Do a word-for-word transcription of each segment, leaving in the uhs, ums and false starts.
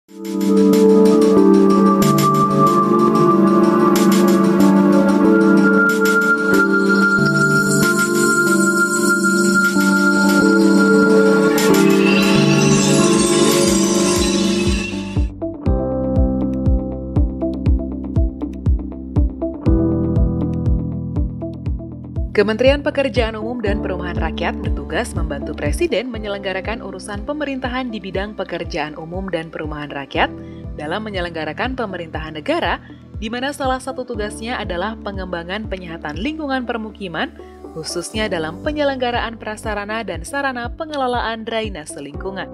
Kementerian Pekerjaan Umum dan Perumahan Rakyat bertugas membantu Presiden menyelenggarakan urusan pemerintahan di bidang pekerjaan umum dan perumahan rakyat dalam menyelenggarakan pemerintahan negara, di mana salah satu tugasnya adalah pengembangan penyihatan lingkungan permukiman, khususnya dalam penyelenggaraan prasarana dan sarana pengelolaan drainase lingkungan.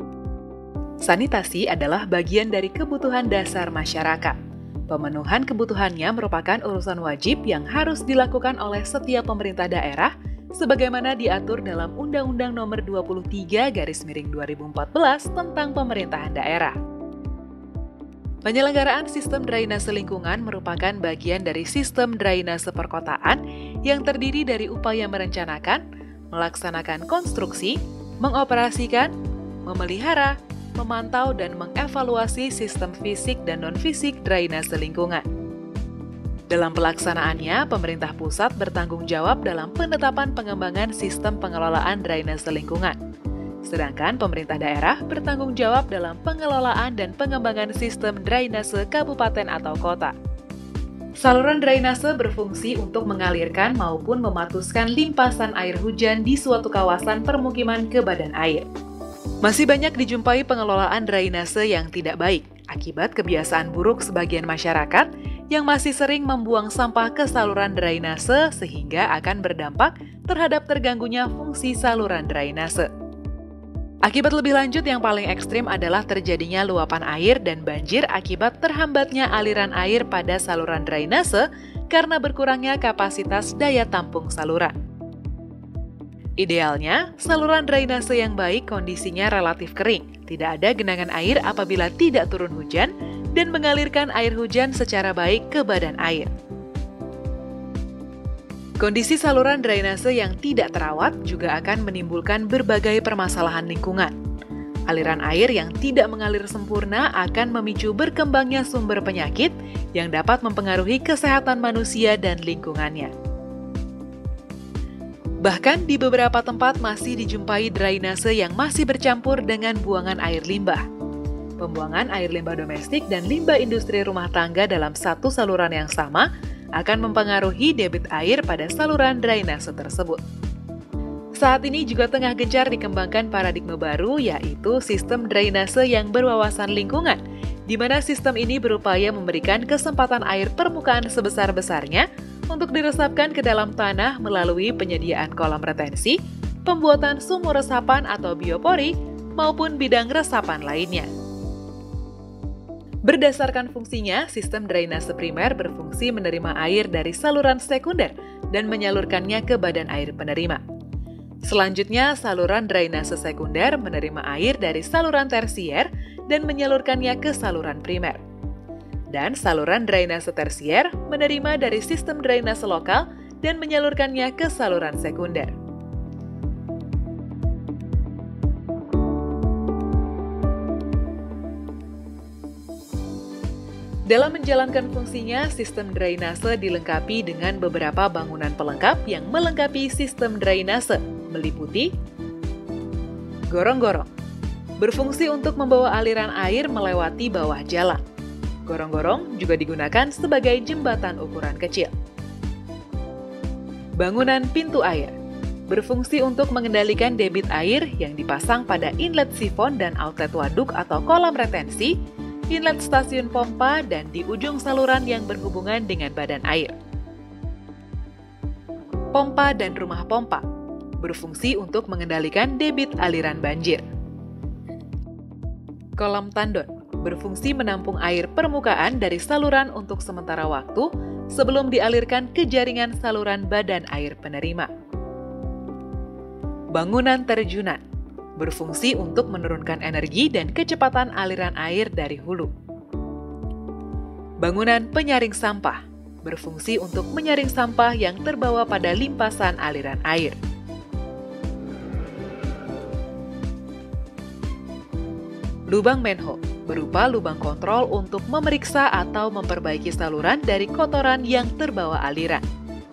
Sanitasi adalah bagian dari kebutuhan dasar masyarakat. Pemenuhan kebutuhannya merupakan urusan wajib yang harus dilakukan oleh setiap pemerintah daerah sebagaimana diatur dalam Undang-Undang Nomor dua puluh tiga garis miring dua ribu empat belas tentang pemerintahan daerah. Penyelenggaraan sistem drainase lingkungan merupakan bagian dari sistem drainase perkotaan yang terdiri dari upaya merencanakan, melaksanakan konstruksi, mengoperasikan, memelihara, memantau dan mengevaluasi sistem fisik dan non-fisik drainase lingkungan. Dalam pelaksanaannya, pemerintah pusat bertanggung jawab dalam penetapan pengembangan sistem pengelolaan drainase lingkungan. Sedangkan pemerintah daerah bertanggung jawab dalam pengelolaan dan pengembangan sistem drainase kabupaten atau kota. Saluran drainase berfungsi untuk mengalirkan maupun mematuskan limpasan air hujan di suatu kawasan permukiman ke badan air. Masih banyak dijumpai pengelolaan drainase yang tidak baik akibat kebiasaan buruk sebagian masyarakat yang masih sering membuang sampah ke saluran drainase sehingga akan berdampak terhadap terganggunya fungsi saluran drainase. Akibat lebih lanjut yang paling ekstrim adalah terjadinya luapan air dan banjir akibat terhambatnya aliran air pada saluran drainase karena berkurangnya kapasitas daya tampung saluran. Idealnya, saluran drainase yang baik kondisinya relatif kering, tidak ada genangan air apabila tidak turun hujan, dan mengalirkan air hujan secara baik ke badan air. Kondisi saluran drainase yang tidak terawat juga akan menimbulkan berbagai permasalahan lingkungan. Aliran air yang tidak mengalir sempurna akan memicu berkembangnya sumber penyakit yang dapat mempengaruhi kesehatan manusia dan lingkungannya. Bahkan di beberapa tempat masih dijumpai drainase yang masih bercampur dengan buangan air limbah. Pembuangan air limbah domestik dan limbah industri rumah tangga dalam satu saluran yang sama akan mempengaruhi debit air pada saluran drainase tersebut. Saat ini juga tengah gencar dikembangkan paradigma baru, yaitu sistem drainase yang berwawasan lingkungan, di mana sistem ini berupaya memberikan kesempatan air permukaan sebesar-besarnya untuk diresapkan ke dalam tanah melalui penyediaan kolam retensi, pembuatan sumur resapan atau biopori, maupun bidang resapan lainnya. Berdasarkan fungsinya, sistem drainase primer berfungsi menerima air dari saluran sekunder dan menyalurkannya ke badan air penerima. Selanjutnya, saluran drainase sekunder menerima air dari saluran tersier dan menyalurkannya ke saluran primer. Dan saluran drainase tersier menerima dari sistem drainase lokal dan menyalurkannya ke saluran sekunder. Dalam menjalankan fungsinya, sistem drainase dilengkapi dengan beberapa bangunan pelengkap yang melengkapi sistem drainase, meliputi gorong-gorong, berfungsi untuk membawa aliran air melewati bawah jalan. Gorong-gorong juga digunakan sebagai jembatan ukuran kecil. Bangunan pintu air berfungsi untuk mengendalikan debit air yang dipasang pada inlet sifon dan outlet waduk atau kolam retensi, inlet stasiun pompa, dan di ujung saluran yang berhubungan dengan badan air. Pompa dan rumah pompa berfungsi untuk mengendalikan debit aliran banjir. Kolam tandon berfungsi menampung air permukaan dari saluran untuk sementara waktu sebelum dialirkan ke jaringan saluran badan air penerima. Bangunan terjunan berfungsi untuk menurunkan energi dan kecepatan aliran air dari hulu. Bangunan penyaring sampah berfungsi untuk menyaring sampah yang terbawa pada limpasan aliran air. Lubang manhole berupa lubang kontrol untuk memeriksa atau memperbaiki saluran dari kotoran yang terbawa aliran.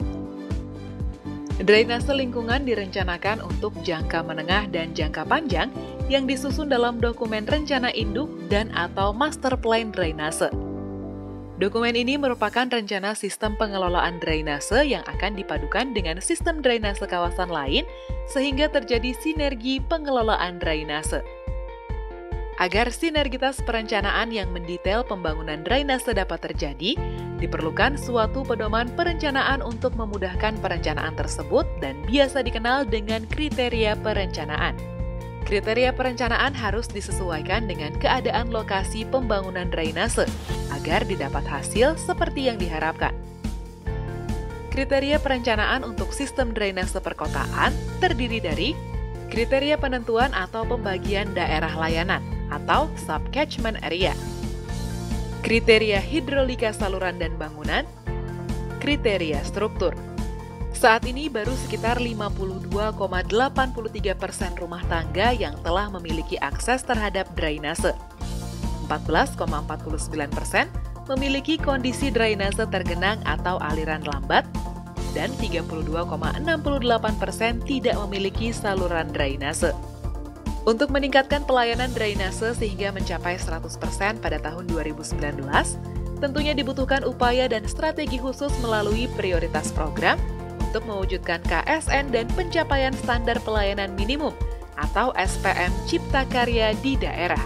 Drainase lingkungan direncanakan untuk jangka menengah dan jangka panjang yang disusun dalam dokumen rencana induk dan atau master plan drainase. Dokumen ini merupakan rencana sistem pengelolaan drainase yang akan dipadukan dengan sistem drainase kawasan lain sehingga terjadi sinergi pengelolaan drainase. Agar sinergitas perencanaan yang mendetail pembangunan drainase dapat terjadi, diperlukan suatu pedoman perencanaan untuk memudahkan perencanaan tersebut dan biasa dikenal dengan kriteria perencanaan. Kriteria perencanaan harus disesuaikan dengan keadaan lokasi pembangunan drainase agar didapat hasil seperti yang diharapkan. Kriteria perencanaan untuk sistem drainase perkotaan terdiri dari kriteria penentuan atau pembagian daerah layanan atau subcatchment area, kriteria hidrolika saluran dan bangunan, kriteria struktur. Saat ini baru sekitar lima puluh dua koma delapan tiga persen rumah tangga yang telah memiliki akses terhadap drainase. empat belas koma empat sembilan persen memiliki kondisi drainase tergenang atau aliran lambat, dan tiga puluh dua koma enam delapan persen tidak memiliki saluran drainase. Untuk meningkatkan pelayanan drainase sehingga mencapai seratus persen pada tahun dua ribu sembilan belas, tentunya dibutuhkan upaya dan strategi khusus melalui prioritas program untuk mewujudkan K S N dan pencapaian standar pelayanan minimum atau S P M Cipta Karya di daerah.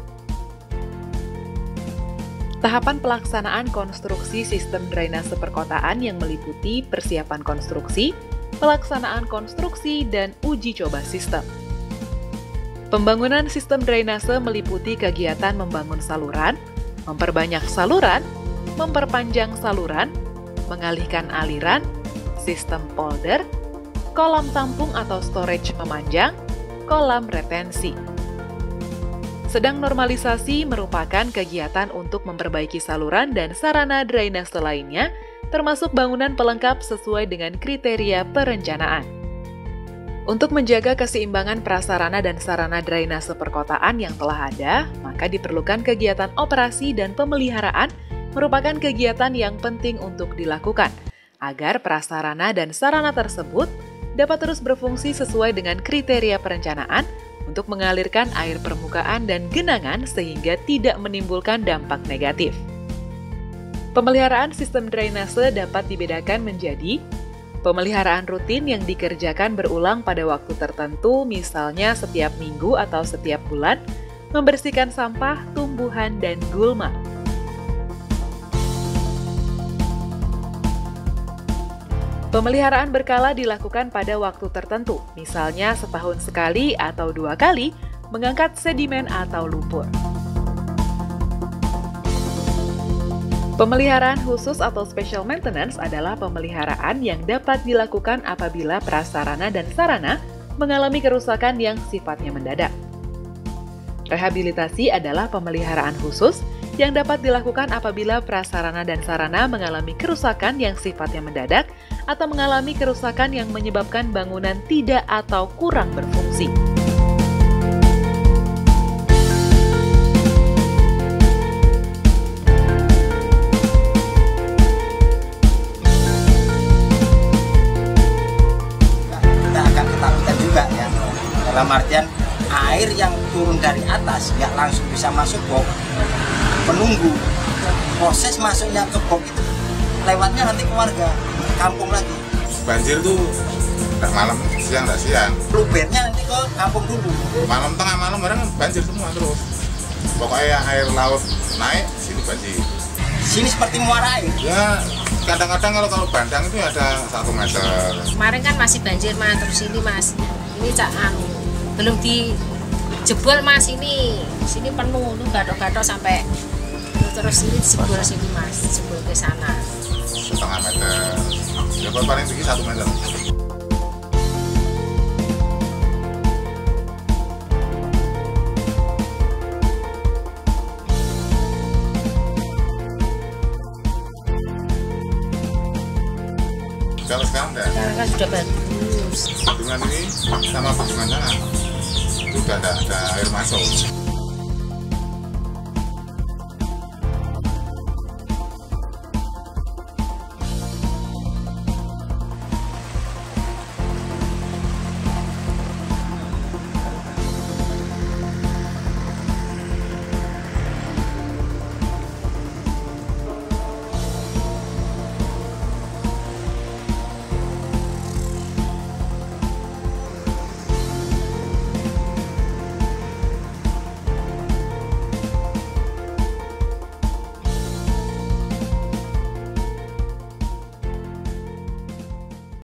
Tahapan pelaksanaan konstruksi sistem drainase perkotaan yang meliputi persiapan konstruksi, pelaksanaan konstruksi, dan uji coba sistem. Pembangunan sistem drainase meliputi kegiatan membangun saluran, memperbanyak saluran, memperpanjang saluran, mengalihkan aliran, sistem polder, kolam tampung atau storage memanjang, kolam retensi. Sedang normalisasi merupakan kegiatan untuk memperbaiki saluran dan sarana drainase lainnya, termasuk bangunan pelengkap sesuai dengan kriteria perencanaan. Untuk menjaga keseimbangan prasarana dan sarana drainase perkotaan yang telah ada, maka diperlukan kegiatan operasi dan pemeliharaan merupakan kegiatan yang penting untuk dilakukan, agar prasarana dan sarana tersebut dapat terus berfungsi sesuai dengan kriteria perencanaan untuk mengalirkan air permukaan dan genangan sehingga tidak menimbulkan dampak negatif. Pemeliharaan sistem drainase dapat dibedakan menjadi pemeliharaan rutin yang dikerjakan berulang pada waktu tertentu, misalnya setiap minggu atau setiap bulan, membersihkan sampah, tumbuhan, dan gulma. Pemeliharaan berkala dilakukan pada waktu tertentu, misalnya setahun sekali atau dua kali, mengangkat sedimen atau lumpur. Pemeliharaan khusus atau special maintenance adalah pemeliharaan yang dapat dilakukan apabila prasarana dan sarana mengalami kerusakan yang sifatnya mendadak. Rehabilitasi adalah pemeliharaan khusus yang dapat dilakukan apabila prasarana dan sarana mengalami kerusakan yang sifatnya mendadak atau mengalami kerusakan yang menyebabkan bangunan tidak atau kurang berfungsi. Dalam artian air yang turun dari atas nggak langsung bisa masuk box, menunggu proses masuknya ke box itu lewatnya nanti ke warga, ke kampung lagi. Banjir tuh nggak malam, siang nggak siang. Lubernya nanti ke kampung dulu. Malam tengah malam barang banjir semua terus. Pokoknya air laut naik, sini banjir. Sini seperti muara air. Ya kadang-kadang kalau kalau bandang itu ada satu meter. Kemarin kan masih banjir mas, terus ini mas, ini cak anu. Belum dijebol mas, ini sini penuh tuh gatok-gatok sampai terus ini jebol sini mas, jebol ke sana setengah meter, ya paling tinggi satu meter. Kalau sekarang enggak? Sekarang kan sudah bagus. Bendungan ini sama bendungan sana itu udah ada, ada air masuk.